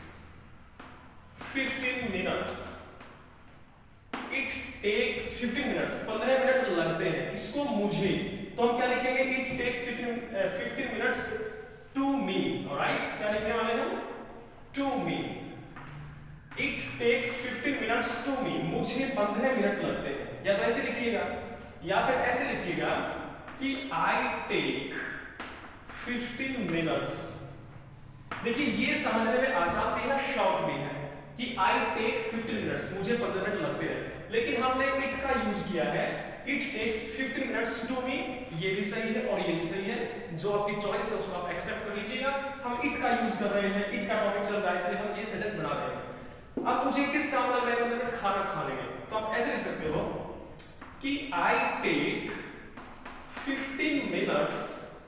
15 minutes, it takes 15 minutes, 15 minute लगते हैं, किसको, मुझे। तो हम क्या लिखेंगे, it takes 15 minutes to me, alright. क्या लिखने वाले हैं, to me. It takes 15 minutes to me, मुझे 15 मिनट लगते हैं। या तो ऐसे लिखिएगा, या फिर ऐसे लिखिएगा कि आई टेक 15 मिनट्स। देखिए ये समझने में आसान भी है, शॉर्ट भी है कि आई टेक 15 मिनट्स, मुझे 15 मिनट लगते हैं। लेकिन हमने इट का यूज किया है, it takes 15 minutes to me, ये भी सही है और ये भी सही है, जो आपकी चॉइस है उसको आप एक्सेप्ट कर लीजिएगा। हम इट का यूज कर रहे हैं, इट का टॉपिक चल रहा है, इसलिए हम ये सेंटेंस बना रहे हैं। अब मुझे किस काम लग रहा है 15 मिनट खाना खाने में, तो आप ऐसे लिख सकते हो कि I take 15 minutes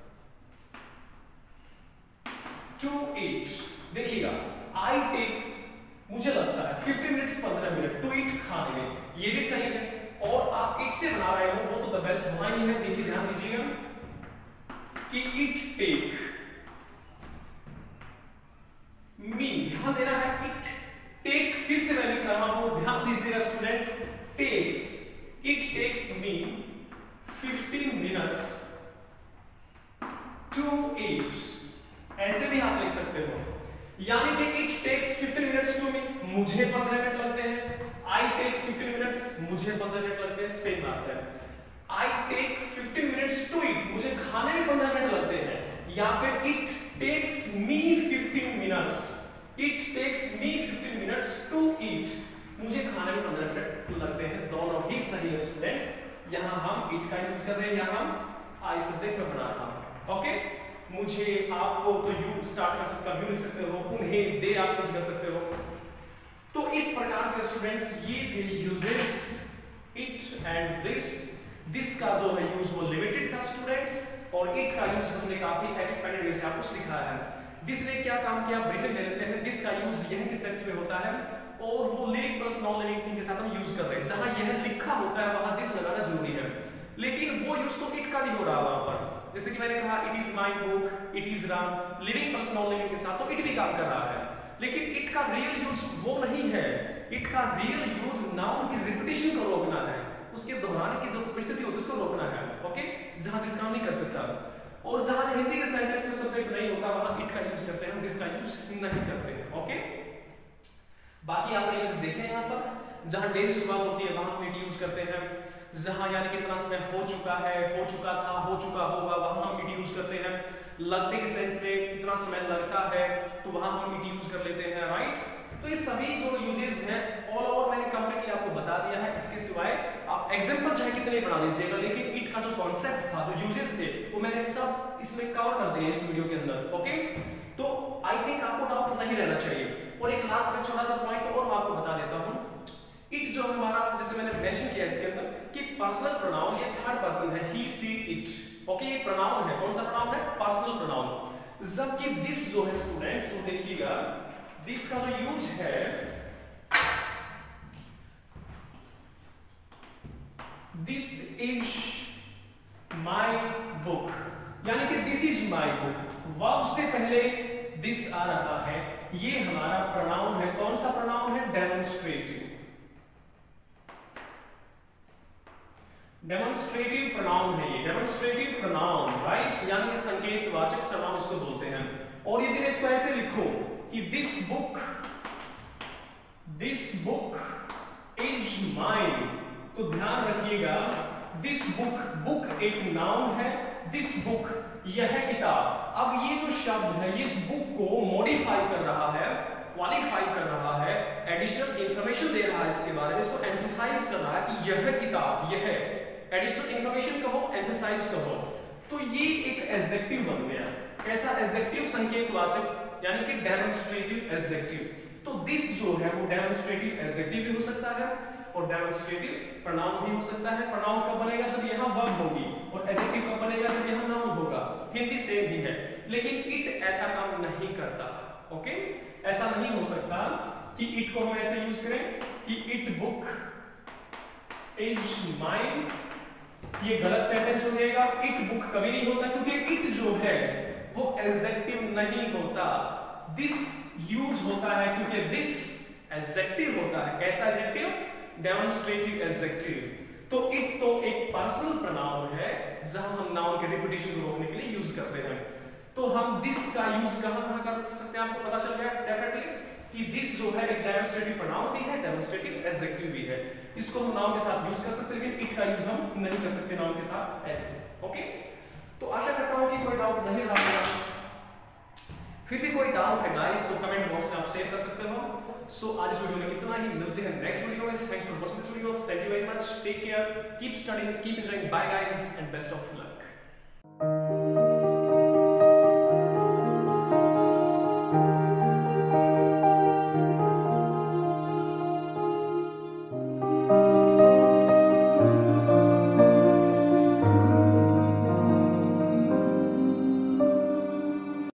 to eat. देखिएगा आई टेक मुझे लगता है 15 मिनट्स 15 मिनट टू ईट खाने में, ये भी सही है। और आप इट से बना रहे हो वो तो द बेस्ट होना ही है। देखिए ध्यान दीजिएगा कि इट टेक मी, ध्यान देना है, इट टेक फिर से मैं लिख रहा हूं, ध्यान दीजिएगा students, takes, it takes me 15 minutes to eat, ऐसे भी आप लिख सकते हो। यानी कि it takes 15 minutes to me, मुझे 15 मिनट लगते हैं, आई टेक 15 मिनट्स, मुझे 15 मिनट लगते हैं, सेम बात है। I take 15 minutes to eat, मुझे खाने में 15 मिनट लगते हैं, या फिर it takes me 15 minutes, it takes me 15 minutes to eat, मुझे खाने में 15 मिनट लगते हैं, दोनों ही सही है स्टूडेंट्स। यहां हम इट का यूज कर रहे हैं, यहां हम आई सब्जेक्ट में बना रहा हूं। ओके, मुझे, आपको तो यू स्टार्ट कर सकता, यू लिख सकते हो, उन्हें, दे आप यूज कर सकते हो। तो इस प्रकार से स्टूडेंट्स ये थे यूजेस इट एंड दिस का जो है यूज वो लिमिटेड था स्टूडेंट्स, और इट का यूज हमने काफी एक्सपेंडेड वे से आपको सिखाया है। दिस ने क्या काम किया, ब्रीफिंग ले लेते हैं। दिस का यूज यह किस सेंस में होता है, और वो living plus non living thing के साथ हम यूज कर रहे हैं। जहां यह लिखा होता है वहां दिस लगाना जरूरी है, लेकिन वो यूज तो इट का भी हो रहा है वहां पर। जैसे कि मैंने कहा it is my book, it is Ram, living plus non living के साथ तो इट भी काम कर रहा है, लेकिन इट का रियल यूज वो नहीं है। इट का रियल यूज नाउन की रिपीटिशन को रोकना है, उसके दोहराने की जो परिस्थिति होती है उसको रोकना है। ओके, जहां दिस काम नहीं कर सकता, और जहां हिंदी के सेंटेंस में सब्जेक्ट नहीं होता वहां इट का यूज करते हैं, दिस का यूज नहीं करते हैं। ओके, बाकी आपने यूज देखे हैं यहाँ पर, जहां डे से शुरुआत होती है वहां हम इट यूज करते हैं, जहां यानी कि इतना समय हो चुका है, हो चुका था, हो चुका होगा, वहां हम इट यूज करते हैं। लगते के सेंस में इतना समय लगता है तो वहां हम इट यूज कर लेते हैं, राइट। तो ये सभी जो यूजेस हैं ऑल ओवर मैंने कंप्लीटली आपको बता दिया है। इसके सिवाय आप एग्जांपल चाहे कितने बना लीजिएगा, लेकिन इट का जो कॉन्सेप्ट था, जो यूजेस थे, वो मैंने सब इसमें कवर कर दिए इस वीडियो के अंदर। ओके, तो आई थिंक आपको डाउट नहीं रहना चाहिए। और एक लास्ट में छोटा सा पॉइंट और मैं आपको बता देता हूं, इट जो हमारा, जैसे मैंने मेंशन किया इसके अंदर कि पर्सनल प्रोनाउन ये थर्ड पर्सन है, ही सी इट। ओके, ये प्रोनाउन है, कौन सा प्रोनाउन है, पर्सनल प्रोनाउन। जबकि दिस जो है स्टूडेंट्स, तो देखिएगा दिस का जो यूज है, दिस इज माई बुक, यानी कि this is my book, verb से पहले दिस आ रहा है, ये हमारा प्रोनाउन है। कौन सा प्रोनाउन है, डेमोन्स्ट्रेटिव, डेमोन्स्ट्रेटिव प्रोनाउन है ये, डेमोन्स्ट्रेटिव प्रोनाउन, राइट, यानी कि संकेतवाचक सर्वनाम इसको बोलते हैं। और यदि मैं इसको ऐसे लिखूं कि दिस बुक इज माइन, तो ध्यान रखिएगा दिस बुक एक नाउन है, दिस बुक यह किताब। अब ये जो शब्द है ये इस बुक को मॉडिफाई कर रहा है, क्वालिफाई कर रहा है, एडिशनल इंफॉर्मेशन दे रहा है इसके बारे में, इसको एम्फसाइज कर रहा है कि यह किताब, यह एडिशनल इंफॉर्मेशन कहो, एम्फसाइज कहो, तो ये एक एडजेक्टिव बन गया। कैसा एडजेक्टिव, संकेतवाचक, यानी कि डेमोन्स्ट्रेटिव एडजेक्टिव। तो दिस जो है वो डेमोन्स्ट्रेटिव एडजेक्टिव भी हो सकता है और डेमोन्स्ट्रेटिव प्रोनाउन भी हो सकता है। प्रोनाउन कब बनेगा, जब यहाँ वर्ब होगी, और एडजेक्टिव कब बनेगा, जब यहाँ नाउन होगा। हिंदी सेम ही है, लेकिन इट ऐसा काम नहीं करता। ओके, ऐसा नहीं हो सकता कि इट को हम ऐसे यूज करें कि इट बुक इज माइन, ये गलत सेंटेंस हो जाएगा। इट बुक कभी नहीं होता, क्योंकि इट जो है वो एडजेक्टिव नहीं होता, दिस यूज होता है, क्योंकि दिस एडजेक्टिव होता है। कैसा एडजेक्टिव, डेमोन्स्ट्रेटिव एडजेक्टिव। तो इट तो एक पर्सनल प्रोनाउन है जहां हम नाउन के रिपीटिशन को रोकने के लिए यूज करते हैं। तो हम दिस का यूज कहां कर सकते हैं, आपको पता चल गया डेफिनेटली कि दिस जो है एक डेमोन्स्ट्रेटिव प्रोनाउन भी है, डेमोन्स्ट्रेटिव एडजेक्टिव भी है। इसको हम नाउन के साथ यूज कर सकते हैं, लेकिन इट का यूज हम नहीं कर सकते नाउन के साथ ऐसे। ओके, तो आशा करता हूं कि कोई डाउट नहीं रहा होगा। फिर भी कोई डाउट है गाइस तो कमेंट बॉक्स में आप शेयर कर सकते हो। सो आज इस वीडियो में इतना ही, मिलते हैं नेक्स्ट वीडियो में। Thanks for watching this video, thank you very much, take care, keep studying, keep enjoying, bye guys and best of luck.